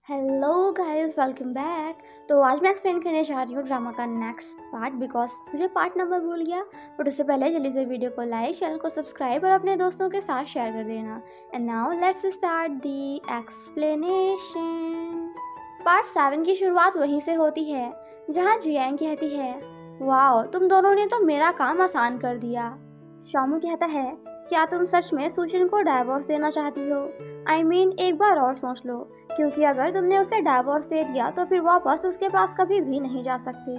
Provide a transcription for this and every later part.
Hello guys, welcome back. तो आज मैं एक्सप्लेन करने जा रही हूँ ड्रामा का नेक्स्ट पार्ट बिकॉज मुझे पार्ट नंबर भूल गया। बट उससे पहले जल्दी से वीडियो को लाइक, चैनल को सब्सक्राइब और अपने दोस्तों के साथ शेयर कर देना। And now let's start the explanation. Part 7 की शुरुआत वहीं से होती है जहाँ जियांग कहती है, वाओ तुम दोनों ने तो मेरा काम आसान कर दिया। शामू कहता है, क्या तुम सच में सुशिन को डाइवोर्स देना चाहती हो? आई मीन एक बार और सोच लो, क्योंकि अगर तुमने उसे डाइवोर्स दे दिया तो फिर वापस उसके पास कभी भी नहीं जा सकती।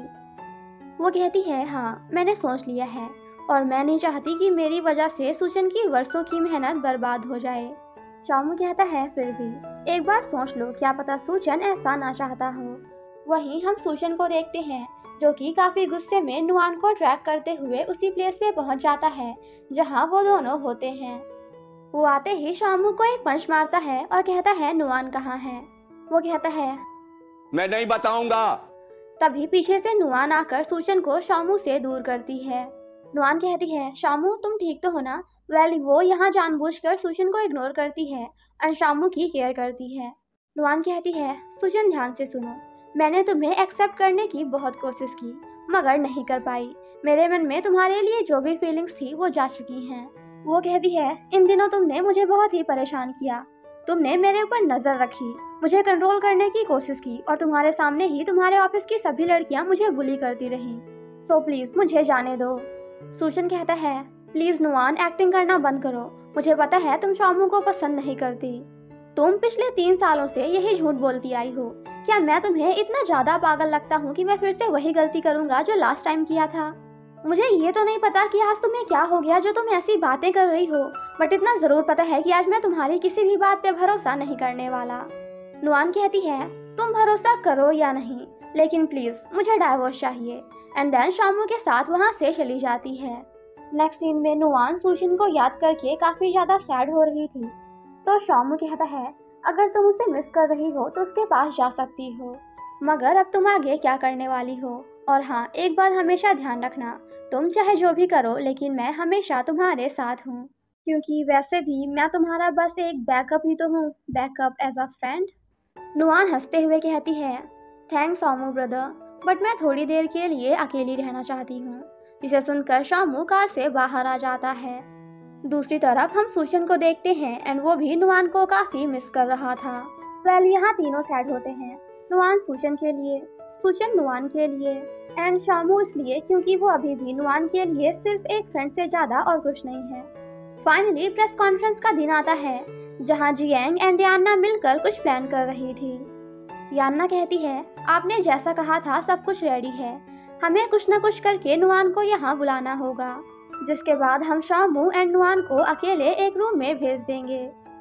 वो कहती है, हाँ मैंने सोच लिया है और मैं नहीं चाहती कि मेरी वजह से सुशन की वर्षों की मेहनत बर्बाद हो जाए। शामू कहता है, फिर भी एक बार सोच लो, क्या पता सुशन ऐसा ना चाहता हो। वहीं हम सुशन को देखते हैं जो कि काफी गुस्से में नुआन को ट्रैक करते हुए उसी प्लेस पे पहुंच जाता है जहां वो दोनों होते हैं। वो आते ही शामू को एक पंच मारता है और कहता है, नुआन कहाँ है? वो कहता है, मैं नहीं बताऊंगा। तभी पीछे से नुआन आकर सुशन को शामू से दूर करती है। नुआन कहती है, शामू तुम ठीक तो हो ना? वो यहाँ जानबूझकर सुशन को इग्नोर करती है और शामू की केयर करती है। नुआन कहती है, सुशन ध्यान से सुनो, मैंने तुम्हें एक्सेप्ट करने की बहुत कोशिश की मगर नहीं कर पाई। मेरे मन में तुम्हारे लिए जो भी फीलिंग्स थी वो जा चुकी हैं। वो कहती है, इन दिनों तुमने मुझे बहुत ही परेशान किया। तुमने मेरे ऊपर नजर रखी, मुझे कंट्रोल करने की कोशिश की और तुम्हारे सामने ही तुम्हारे ऑफिस की सभी लड़कियां मुझे बुली करती रहीं। सो प्लीज मुझे जाने दो। सुशन कहता है, प्लीज नुआन एक्टिंग करना बंद करो, मुझे पता है तुम शामू को पसंद नहीं करती। तुम पिछले 3 सालों से यही झूठ बोलती आई हो। क्या मैं तुम्हें इतना ज्यादा पागल लगता हूँ कि मैं फिर से वही गलती करूंगा जो लास्ट टाइम किया था? मुझे ये तो नहीं पता कि आज तुम्हें क्या हो गया जो तुम ऐसी बातें कर रही हो, बट इतना जरूर पता है कि आज मैं तुम्हारी किसी भी बात पे भरोसा नहीं करने वाला। नुआन कहती है, तुम भरोसा करो या नहीं, लेकिन प्लीज मुझे डाइवोर्स चाहिए। एंड देन शामू के साथ वहाँ से चली जाती है। नेक्स्ट सीन में नुआन सुशिन को याद करके काफी ज्यादा सैड हो रही थी। तो शामू कहता है, अगर तुम उसे मिस कर रही हो तो उसके पास जा सकती हो, मगर अब तुम आगे क्या करने वाली हो? और हाँ, एक बात हमेशा ध्यान रखना, तुम चाहे जो भी करो लेकिन मैं हमेशा तुम्हारे साथ हूँ, क्योंकि वैसे भी मैं तुम्हारा बस एक बैकअप ही तो हूँ, backup as a friend. Nuan हंसते हुए कहती है, थैंक्स शामू ब्रदर, बट मैं थोड़ी देर के लिए अकेली रहना चाहती हूँ। जिसे सुनकर शामू कार से बाहर आ जाता है। दूसरी तरफ हम सुशन को देखते हैं एंड वो भी नुआन को काफी मिस कर रहा था। यहाँ तीनों सैड होते हैं, नुआन सुशन के लिए, सुशन नुआन के लिए एंड शामू इसलिए क्योंकि वो अभी भी नुआन के लिए सिर्फ एक फ्रेंड से ज्यादा और कुछ नहीं है। फाइनली प्रेस कॉन्फ्रेंस का दिन आता है जहां जियांग एंड यान्ना मिलकर कुछ प्लान कर रही थी। यान्ना कहती है, आपने जैसा कहा था सब कुछ रेडी है, हमें कुछ न कुछ करके नुआन को यहाँ बुलाना होगा, जिसके बाद हम शामू एंड नुआन को अकेले एक रूम में भेज देंगे।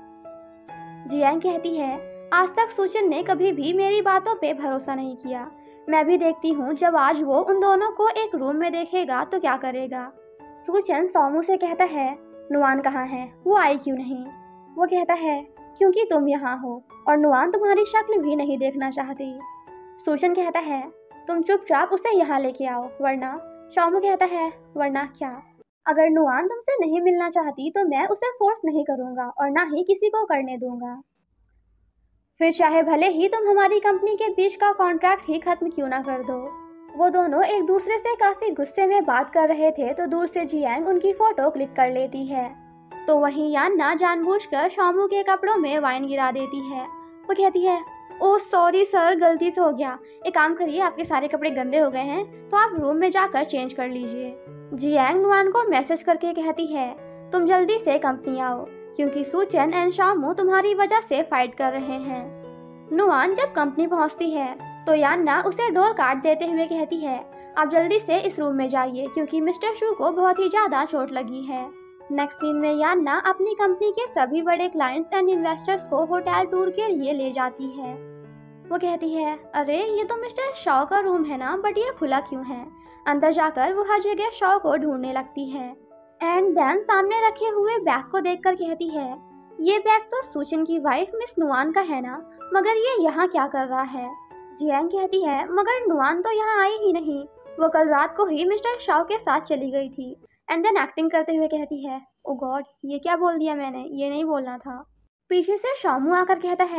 जियांग कहती है, आज तक सुचिन ने कभी भी मेरी बातों पे भरोसा नहीं किया। मैं भी देखती हूँ जब आज वो उन दोनों को एक रूम में देखेगा तो क्या करेगा। सुचिन सोमू से कहता है, नुआन कहाँ है, वो आई क्यों नहीं? वो कहता है, क्योंकि तुम यहाँ हो और नुआन तुम्हारी शक्ल भी नहीं देखना चाहती। सुचिन कहता है, तुम चुपचाप उसे यहाँ लेके आओ वरना। सोमू कहता है, वरना क्या? अगर नुआन तुमसे नहीं मिलना चाहती तो मैं उसे फोर्स नहीं करूंगा और ना ही किसी को करने दूंगा। फिर चाहे भले ही तुम हमारी कंपनी के बीच का कॉन्ट्रैक्ट ही खत्म क्यों ना कर दो। वो दोनों एक दूसरे से काफी गुस्से में बात कर रहे थे तो दूर से जियांग उनकी फोटो क्लिक कर लेती है। तो वहीं यान्ना जानबूझकर शामू के कपड़ों में वाइन गिरा देती है। वो कहती है, ओह सॉरी सर, गलती से हो गया। एक काम करिए, आपके सारे कपड़े गंदे हो गए हैं तो आप रूम में जाकर चेंज कर लीजिए। जियांग नुआन को मैसेज करके कहती है, तुम जल्दी से कंपनी आओ क्योंकि सुचेन एंड शामू तुम्हारी वजह से फाइट कर रहे हैं। नुआन जब कंपनी पहुंचती है तो यान्ना उसे डोर काट देते हुए कहती है, आप जल्दी से इस रूम में जाइए क्योंकि मिस्टर शू को बहुत ही ज्यादा चोट लगी है। नेक्स्ट सीन में यान्ना अपनी कंपनी के सभी बड़े क्लाइंट्स एंड इन्वेस्टर्स को होटल टूर के लिए ले जाती है। वो कहती है, अरे ये तो मिस्टर शॉ का रूम है ना, बट ये खुला क्यों है? अंदर जाकर वो हर जगह शॉ को ढूंढने लगती है एंड देन सामने रखे हुए बैग को देखकर कहती है, ये बैग तो सुचिन की वाइफ मिस नुआन का है ना, मगर ये यहाँ क्या कर रहा है? जियांग कहती है, मगर नुआन तो यहाँ आई ही नहीं, वो कल रात को ही मिस्टर शॉ के साथ चली गई थी। एंड देन एक्टिंग करते हुए कहती है, ओ गॉड ये क्या बोल दिया मैंने, ये नहीं बोलना था। पीछे से शामू आकर कहता है,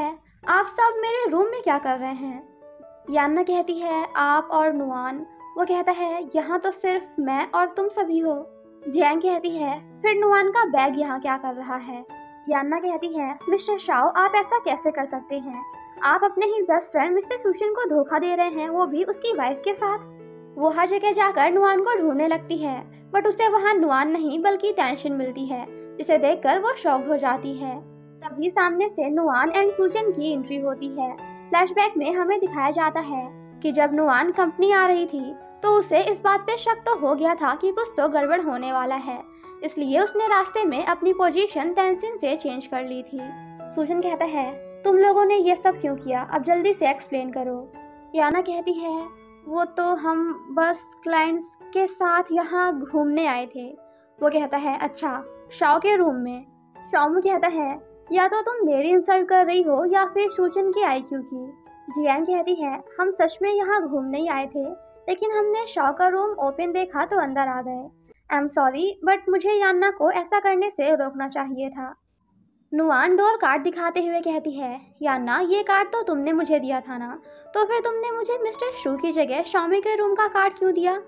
आप सब मेरे रूम में क्या कर रहे हैं? यान्ना कहती है आप और नुआन। वो कहता है यहाँ तो सिर्फ मैं और तुम सभी हो। जियांग कहती है फिर नुआन का बैग यहाँ क्या कर रहा है? यान्ना कहती है मिस्टर शाओ आप ऐसा कैसे कर सकते हैं? आप अपने ही बेस्ट फ्रेंड मिस्टर सुशिन को धोखा दे रहे हैं, वो भी उसकी वाइफ के साथ। वो हर जगह जाकर नुआन को ढूंढने लगती है बट उसे वहाँ नुआन नहीं बल्कि टेंशन मिलती है, जिसे देखकर वो शॉक हो जाती है। तभी सामने से नुआन एंड सुजन की एंट्री होती है। फ्लैशबैक में हमें दिखाया जाता है कि जब नुआन कंपनी आ रही थी तो उसे इस बात पे शक तो हो गया था कि कुछ तो गड़बड़ होने वाला है, इसलिए उसने रास्ते में अपनी पोजीशन तेंसिन से चेंज कर ली थी। सुजन कहता है तुम लोगों ने ये सब क्यों किया, अब जल्दी से एक्सप्लेन करो। याना कहती है वो तो हम बस क्लाइंट्स के साथ यहाँ घूमने आए थे। वो कहता है अच्छा, शाओ के रूम में? शाओमू कहता है या तो तुम मेरी इंसल्ट कर रही हो या फिर सुजन की आईक्यू की। जियांग कहती है हम सच में यहाँ घूमने ही आए थे, लेकिन हमने शाओ का रूम ओपन देखा तो अंदर आ गए। आई एम सॉरी बट मुझे यान्ना को ऐसा करने से रोकना चाहिए था। नुआन डोर कार्ड दिखाते हुए कहती है यान्ना ये कार्ड तो तुमने मुझे दिया था ना, तो फिर तुमने मुझे मिस्टर शू की जगह शाओमी के रूम का कार्ड क्यों दिया?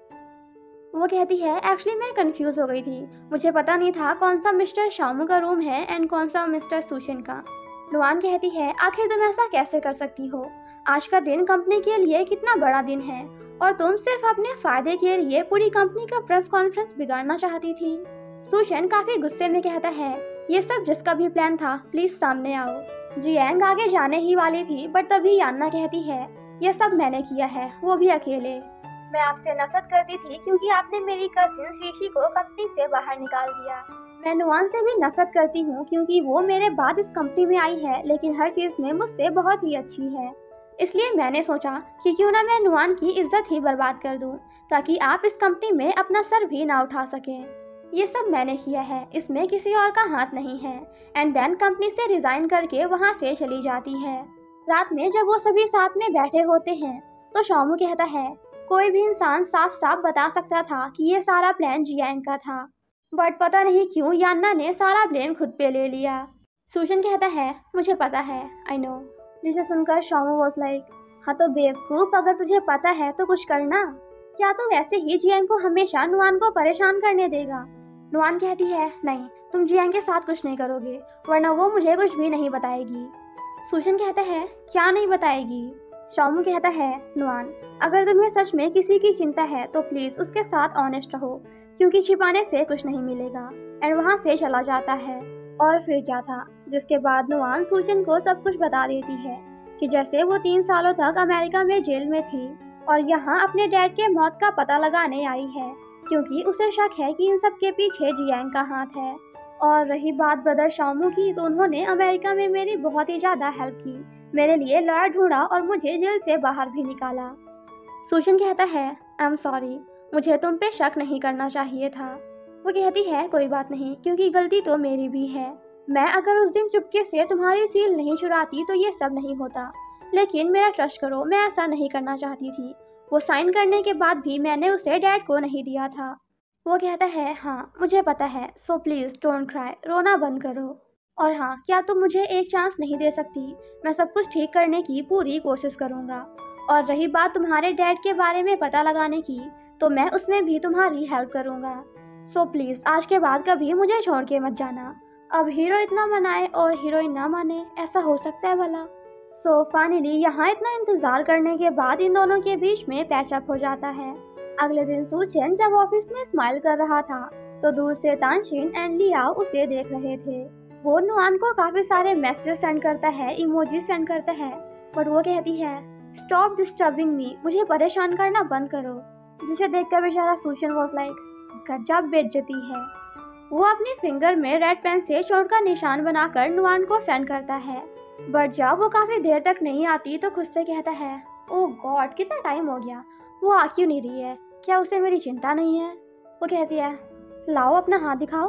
वो कहती है एक्चुअली मैं कंफ्यूज हो गई थी, मुझे पता नहीं था कौन सा मिस्टर शाओमी का रूम है एंड कौन सा मिस्टर सुशिन का। नुआन कहती है आखिर तुम ऐसा कैसे कर सकती हो, आज का दिन कंपनी के लिए कितना बड़ा दिन है और तुम सिर्फ अपने फायदे के लिए पूरी कंपनी का प्रेस कॉन्फ्रेंस बिगाड़ना चाहती थी। सुशन काफी गुस्से में कहता है ये सब जिसका भी प्लान था प्लीज सामने आओ। जियांग आगे जाने ही वाली थी बट तभी यान्ना कहती है ये सब मैंने किया है, वो भी अकेले। मैं आपसे नफरत करती थी क्योंकि आपने मेरी कजिन शीशी को कंपनी से बाहर निकाल दिया। मैं नुआन से भी नफरत करती हूँ क्योंकि वो मेरे बाद इस कंपनी में आई है, लेकिन हर चीज में मुझसे बहुत ही अच्छी है। इसलिए मैंने सोचा कि क्यों ना मैं नुआन की इज्जत ही बर्बाद कर दूं, ताकि आप इस कंपनी में अपना सर भी ना उठा सकें। ये सब मैंने किया है, इसमें किसी और का हाथ नहीं है। एंड देन कंपनी से रिजाइन करके वहाँ से चली जाती है। रात में जब वो सभी साथ में बैठे होते हैं तो शाओमू कहता है कोई भी इंसान साफ साफ बता सकता था कि ये सारा प्लान जियांग का था, बट पता नहीं क्यों यान्ना ने सारा ब्लेम खुद पे ले लिया। सुशन कहता है मुझे पता है, आई नो। जिसे सुनकर शाओमू वाज लाइक हाँ तो बेवकूफ, अगर तुझे पता है तो कुछ करना, क्या तो वैसे ही जियांग को हमेशा नुआन को परेशान करने देगा? नुआन कहती है नहीं, तुम जियांग के साथ कुछ नहीं करोगे वरना वो मुझे कुछ भी नहीं बताएगी। सुशन कहता है क्या नहीं बताएगी? शाओमू कहता है नुआन अगर तुम्हें सच में किसी की चिंता है तो प्लीज उसके साथ ऑनेस्ट रहो, क्योंकि छिपाने से कुछ नहीं मिलेगा। एंड वहाँ से चला जाता है। और फिर क्या था, जिसके बाद नुआन सुशन को सब कुछ बता देती है कि जैसे वो 3 सालों तक अमेरिका में जेल में थी और यहाँ अपने डैड के मौत का पता लगाने आई है, क्योंकि उसे शक है कि इन सब के पीछे जियांग का हाथ है। और रही बात ब्रदर शाओमू की, तो उन्होंने अमेरिका में मेरी बहुत ही ज्यादा हेल्प की, मेरे लिए लॉयर ढूंढा और मुझे जेल से बाहर भी निकाला। सुशन कहता है आई एम सॉरी, मुझे तुम पे शक नहीं करना चाहिए था। वो कहती है कोई बात नहीं, क्योंकि गलती तो मेरी भी है। मैं अगर उस दिन चुपके से तुम्हारी सील नहीं चुराती तो ये सब नहीं होता, लेकिन मेरा ट्रस्ट करो, मैं ऐसा नहीं करना चाहती थी। वो साइन करने के बाद भी मैंने उसे डैड को नहीं दिया था। वो कहता है हाँ मुझे पता है, सो प्लीज डोंट क्राई, रोना बंद करो। और हाँ, क्या तुम मुझे एक चांस नहीं दे सकती? मैं सब कुछ ठीक करने की पूरी कोशिश करूँगा। और रही बात तुम्हारे डैड के बारे में पता लगाने की, तो मैं उसमें भी तुम्हारी हेल्प करूँगा। सो प्लीज आज के बाद कभी मुझे छोड़ के मत जाना। अब हीरो इतना मनाए और हीरोइन ना माने, ऐसा हो सकता है भला? सो फाइनली यहाँ इतना इंतजार करने के बाद इन दोनों के बीच में पैचअप हो जाता है। अगले दिन सुचेन जब ऑफिस में स्माइल कर रहा था तो दूर से तानशिन एंड लियाओ उसे देख रहे थे। वो नुआन को काफी सारे मैसेज सेंड करता है, इमोजी सेंड करता है, बट वो कहती है स्टॉप डिस्टर्बिंग मी, मुझे परेशान करना बंद करो। जिसे देखकर बेचारा सुचेन वाज लाइक गजब बेइज्जती है। वो अपनी फिंगर में रेड पेन से चोट का निशान बनाकर नुआन को सेंड करता है, बट जब वो काफी देर तक नहीं आती तो खुद से कहता है ओह गॉड कितना टाइम हो गया, वो आ क्यों नहीं रही है, क्या उसे मेरी चिंता नहीं है? वो कहती है लाओ अपना हाथ दिखाओ।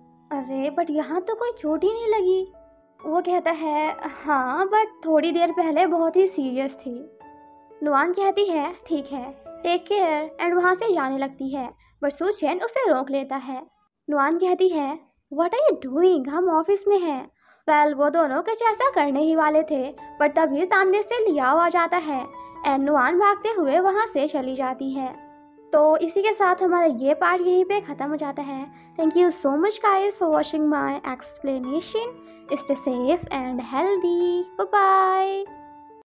अरे बट यहाँ तो कोई चोट ही नहीं लगी। वो कहता है हाँ बट थोड़ी देर पहले बहुत ही सीरियस थी। नुआन कहती है ठीक है, टेक केयर, एंड वहाँ से जाने लगती है, बट सुचेन उसे रोक लेता है। नुआन कहती है व्हाट आर यू डूइंग, हम ऑफिस में हैं। वो दोनों कुछ ऐसा करने ही वाले थे, पर तभी सामने से लियाओ आ जाता है एंड नुआन भागते हुए वहाँ से चली जाती है। तो इसी के साथ हमारा ये पार्ट यहीं पे ख़त्म हो जाता है। Thank you so much guys for watching my explanation. Stay safe and healthy. Bye bye.